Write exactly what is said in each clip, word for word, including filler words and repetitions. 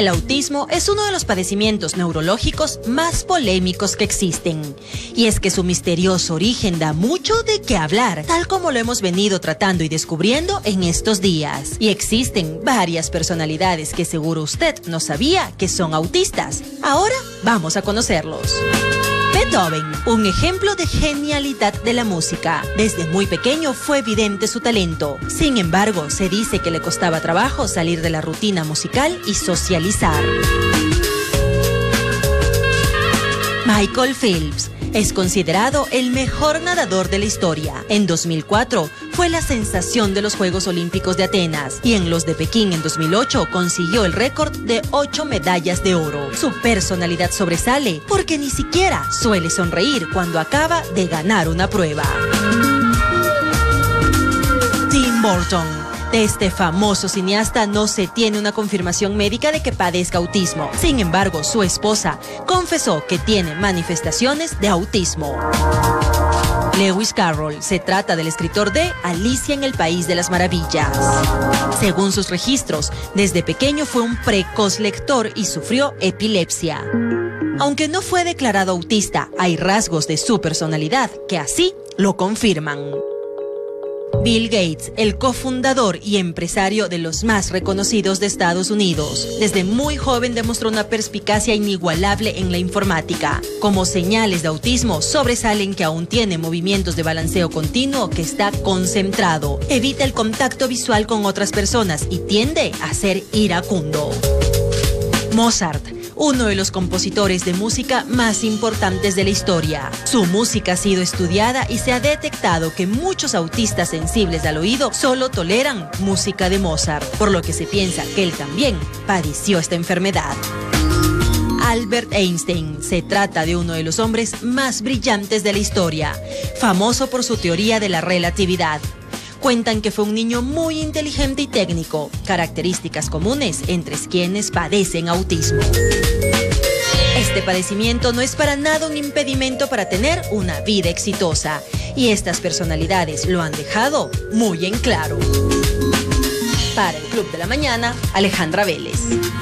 El autismo es uno de los padecimientos neurológicos más polémicos que existen. Y es que su misterioso origen da mucho de qué hablar, tal como lo hemos venido tratando y descubriendo en estos días. Y existen varias personalidades que seguro usted no sabía que son autistas. Ahora vamos a conocerlos. Beethoven, un ejemplo de genialidad de la música. Desde muy pequeño fue evidente su talento. Sin embargo, se dice que le costaba trabajo salir de la rutina musical y socializar. Michael Phelps es considerado el mejor nadador de la historia. En dos mil cuatro fue la sensación de los Juegos Olímpicos de Atenas y en los de Pekín en dos mil ocho consiguió el récord de ocho medallas de oro. Su personalidad sobresale porque ni siquiera suele sonreír cuando acaba de ganar una prueba. Tim Burton. De este famoso cineasta no se tiene una confirmación médica de que padezca autismo. Sin embargo, su esposa confesó que tiene manifestaciones de autismo. Lewis Carroll se trata del escritor de Alicia en el País de las Maravillas. Según sus registros, desde pequeño fue un precoz lector y sufrió epilepsia. Aunque no fue declarado autista, hay rasgos de su personalidad que así lo confirman. Bill Gates, el cofundador y empresario de los más reconocidos de Estados Unidos. Desde muy joven demostró una perspicacia inigualable en la informática. Como señales de autismo sobresalen que aún tiene movimientos de balanceo continuo, que está concentrado, evita el contacto visual con otras personas y tiende a ser iracundo. Mozart, uno de los compositores de música más importantes de la historia. Su música ha sido estudiada y se ha detectado que muchos autistas sensibles al oído solo toleran música de Mozart, por lo que se piensa que él también padeció esta enfermedad. Albert Einstein se trata de uno de los hombres más brillantes de la historia, famoso por su teoría de la relatividad. Cuentan que fue un niño muy inteligente y técnico, características comunes entre quienes padecen autismo. Este padecimiento no es para nada un impedimento para tener una vida exitosa, y estas personalidades lo han dejado muy en claro. Para el Club de la Mañana, Alejandra Vélez.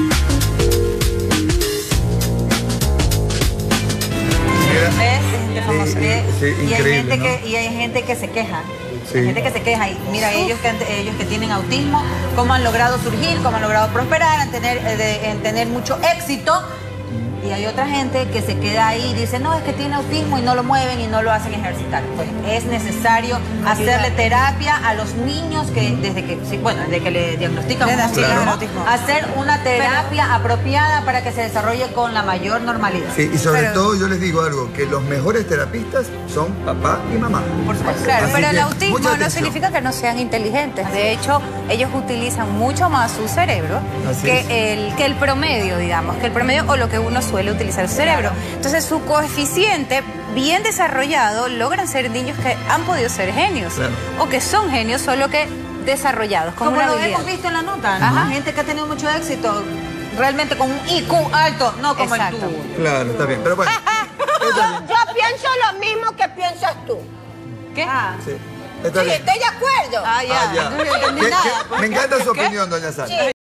¿Ves? Gente famosa. Sí, sí, y, hay increíble, gente ¿no? que, y hay gente que se queja. Sí. Hay gente que se queja y mira, ellos que, ellos que tienen autismo, cómo han logrado surgir, cómo han logrado prosperar, en tener, de, en tener mucho éxito. Y hay otra gente que se queda ahí y dice, no, es que tiene autismo y no lo mueven y no lo hacen ejercitar. Pues es necesario hacerle terapia a los niños que desde que, sí, bueno, desde que le diagnostican un claro. autismo, hacer una terapia Pero, apropiada para que se desarrolle con la mayor normalidad. Sí, y sobre Pero, todo yo les digo algo, que los mejores terapistas son papá y mamá. Por supuesto. Claro, Así pero que, el autismo mucha no atención. significa que no sean inteligentes. De hecho, ellos utilizan mucho más su cerebro Así que es. el, que el promedio, digamos, que el promedio o lo que uno suele utilizar su cerebro. Entonces, su coeficiente bien desarrollado logran ser niños que han podido ser genios. Claro. O que son genios, solo que desarrollados, con Como una lo habilidad. hemos visto en la nota, ¿no? Ajá. Gente que ha tenido mucho éxito, realmente con un I Q alto, no como Exacto. el tuyo. Claro, está bien, pero bueno. Yo, yo pienso lo mismo que piensas tú. ¿Qué? Ah. Sí, está Sí, bien. estoy de acuerdo. Ah, ya. Ah, ya. No le entendí ¿Qué- nada. qué- Me encanta su opinión, doña Sara.